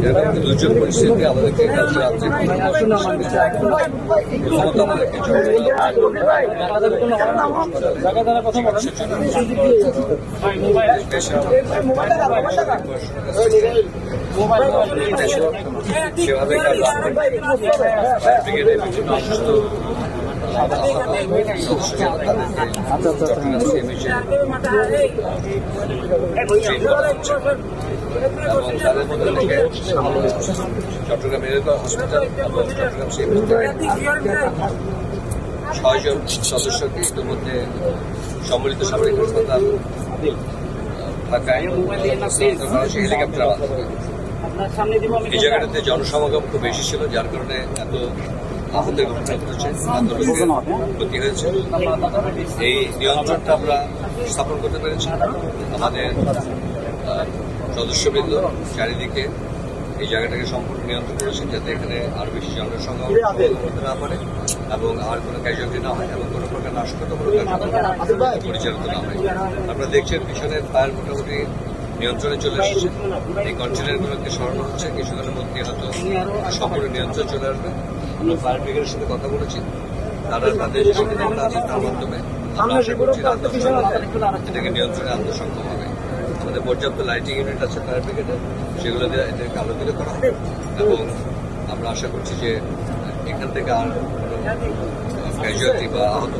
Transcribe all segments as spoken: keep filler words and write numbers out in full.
দুর্যোগ পরিস্থিতি আমাদেরকে রাত্রে প্রথমত আমাদেরকে সেভাবে বিভিন্ন অসুস্থ এবং তাদের মধ্যে থেকে চট্টগ্রাম মেডিকেল হসপিটাল এবং চট্টগ্রাম সিএমসি ছয়জন সদস্যকে ইতিমধ্যে সম্মিলিত সামরিক হাসপাতাল ঢাকায় হেলিকপ্টার মাধ্যমে এই জায়গাটাতে জনসমাগম খুব বেশি ছিল, যার কারণে এত আহতের ঘটনা ঘটেছে, এত লোকের ক্ষতি হয়েছে। এই নিয়ন্ত্রণটা আমরা স্থাপন করতে পেরেছি। আমাদের সদস্যবৃন্দ চারিদিকে এই জায়গাটাকে সম্পূর্ণ নিয়ন্ত্রণ করেছেন, যাতে এখানে আরো বেশি জনসমাগম হতে না পারে এবং আর কোনো ক্যাজুয়ালিটি না হয় এবং কোনো প্রকার নাশকতামূলক কার্যক্রম পরিচালিত না হয়। আপনারা দেখছেন পিছনের ফায়ার মোটামুটি নিয়ন্ত্রণে চলে এসেছে। এই কন্টেনারগুলোকে সরানো হচ্ছে, কিছুদিনের মধ্যে হয়তো সম্পূর্ণ নিয়ন্ত্রণ চলে আসবে। আমরা ফায়ার ব্রিগেডের সাথে কথা বলেছি, তারা তাদের যে সচেতনতা আছে তার মাধ্যমে আমরা আশা করছি এটাকে নিয়ন্ত্রণে আনতে সক্ষম হবে। আমাদের পর্যাপ্ত লাইটিং ইউনিট আছে ফায়ার ব্রিগেডের, সেগুলো দিয়ে এটাকে আলোকিত করা হবে এবং আমরা আশা করছি যে এখান থেকে আর ক্যাজুয়ালিটি বা আহত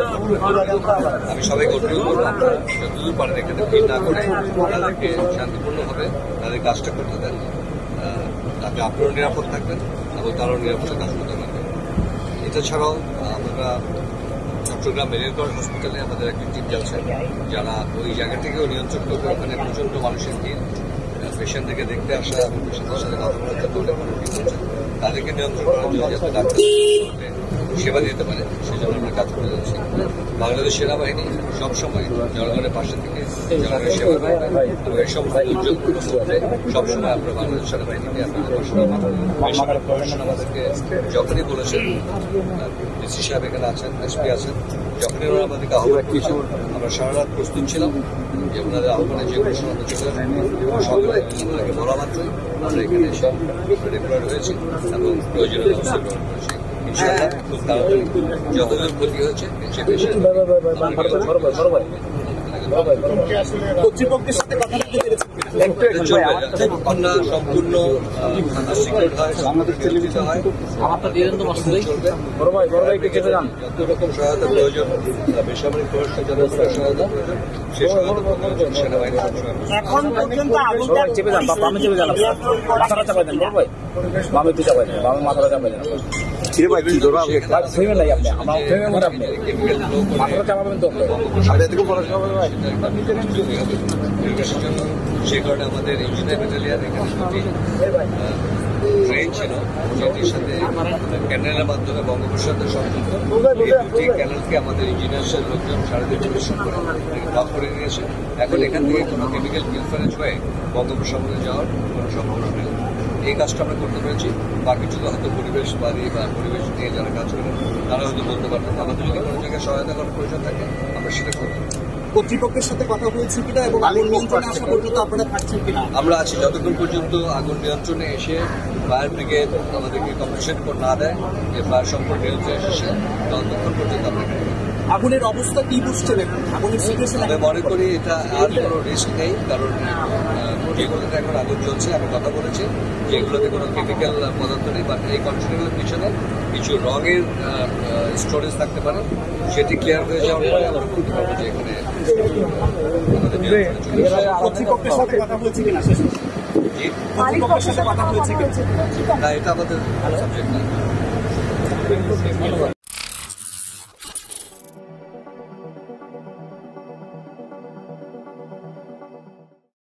আমি সবাইকে অনুরোধ করবো আপনারা যতদূর পারেন এখানে ভিড় না করে তাদেরকে শান্তিপূর্ণভাবে তাদের কাজটা করতে দেন, তাতে আপনারাও নিরাপদ থাকবেন এবং তারাও নিরাপদে কাজ করতে পারবেন। এটা ছাড়াও আমরা চট্টগ্রাম মেডিকেল হসপিটালে আমাদের একটি টিম যাচ্ছে, যারা ওই জায়গা থেকেও নিয়ন্ত্রণ করবে। ওখানে প্রচন্ড মানুষের ভিড়, পেশেন্টদেরকে দেখতে আসা এবং পেশেন্টের সাথে কথা বলার জন্য অনেক মানুষ ভিড় হচ্ছে, তাদেরকে নিয়ন্ত্রণ করার জন্য যাতে ডাক্তার সেবা দিতে পারে সেজন্য আমরা কাজ করে যাচ্ছি। বাংলাদেশ সেনাবাহিনী সবসময় জনগণের পাশে থেকে জনগণের সেবা করে এবং এই সমস্ত দুর্যোগগুলো মধ্যে সবসময় আমরা বাংলাদেশ সেনাবাহিনীকে আপনাদের পাশে আমাদেরকে যখনই বলেছেন, ডিসি সাহেব এখানে আছেন, এসপি আছেন, যখনই ওরা আমাদেরকে আহ্বান করেছেন আমরা সারা রাত প্রস্তুত ছিলাম যে ওনাদের আহ্বানে যে কোনো সময় আমরা চলে আসবো। সকালে ওনাকে বলা মাত্রই আমরা এখানে এসে ডিপ্লয়েড হয়েছি এবং প্রয়োজনীয় ব্যবস্থা গ্রহণ করেছি। ইনশাআল্লাহ খুব তাড়াতাড়ি যতদূর ক্ষতি হয়েছে কর্তৃপক্ষের সাথে কথা বলতে পেরেছি কন্যা সম্পূর্ণ হয় যত রকম সহায়তা প্রয়োজন বেসামরিক প্রশাসনের সহায়তা প্রয়োজন সেই সহায়তা সেনাবাহিনী এখন পর্যন্ত চেপে যান বামে চেপে যান মাথাটা চাপাই দেন ভাই বামে একটু চাপাই দেন বামে মাথাটা চাপাই দেন ছিঁড়ে ভাই কি ধরো ফেমে নাই আপনি আমার ফেমে মনে আপনি মাথাটা চাপাবেন তো সাড়ে থেকে পড়াশোনা ভাই সেই কারণে আমাদের ইঞ্জিনিয়ার ব্যাটালিয়ান এখানে দুটি ট্রেন ছিল, যেটির সাথে ক্যানেলের মাধ্যমে বঙ্গোপসাগরের সংযুক্ত। এই দুটি ক্যানেলকে আমাদের ইঞ্জিনিয়ার্সের লোকজন সারাদিন পরিশ্রম করে ব্লক করে নিয়েছে। এখন এখান থেকে কোনো কেমিক্যাল পিলফারেজ হয়ে বঙ্গোপসাগরে যাওয়ার কোনো সম্ভাবনা নেই। এই কাজটা আমরা করতে পেরেছি। বাকি যদি হয়তো পরিবেশ বাড়ি বা পরিবেশ নিয়ে যারা কাজ করেন তারা হয়তো বলতে পারবেন। আমাদের যদি কোনো জায়গায় সহায়তা করার প্রয়োজন থাকে আমরা সেটা করব। কর্তৃপক্ষের সাথে কথা হয়েছে কিনা এবং আগুন নিয়ন্ত্রণে আসা পর্যন্ত আপনারা থাকছেন কিনা? আমরা আছি যতক্ষণ পর্যন্ত আগুন নিয়ন্ত্রণে এসে ফায়ার ব্রিগেড আমাদেরকে কম্পিটিশন করে না দেয় যে ফায়ার সম্পর্ক নিয়ন্ত্রণে এসেছে ততক্ষণ পর্যন্ত আমরা আগুনের অবস্থা কি বুঝছেন? আগুনের সিচুয়েশন আমি মনে করি এটা আর কোনো রিস্ক নেই, কারণ যেগুলোতে এখন আগুন জ্বলছে আমি কথা বলেছি যেগুলোতে কোনো কেমিক্যাল পদার্থ নেই, বাট এই কন্টেনারের পিছনে কিছু রঙের স্টোরেজ থাকতে পারে। সেটি ক্লিয়ার হয়ে যাওয়ার পরে আমরা বলতে পারবো যে এখানে কর্তৃপক্ষের সাথে কথা হয়েছে কিনা কর্তৃপক্ষের সাথে কথা হয়েছে কিনা না, এটা আমাদের সাবজেক্ট না।